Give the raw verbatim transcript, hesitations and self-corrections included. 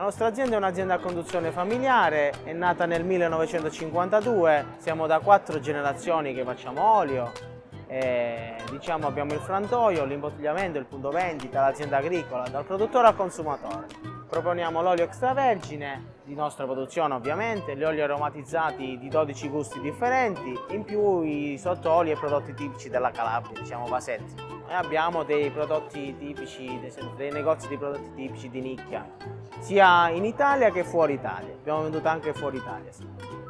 La nostra azienda è un'azienda a conduzione familiare, è nata nel millenovecentocinquantadue, siamo da quattro generazioni che facciamo olio, e, diciamo, abbiamo il frantoio, l'imbottigliamento, il punto vendita, l'azienda agricola, dal produttore al consumatore. Proponiamo l'olio extravergine, di nostra produzione ovviamente, gli oli aromatizzati di dodici gusti differenti, in più i sottoli e prodotti tipici della Calabria, diciamo vasetti. Noi abbiamo dei prodotti tipici, dei negozi di prodotti tipici di nicchia, sia in Italia che fuori Italia. Abbiamo venduto anche fuori Italia. Sì.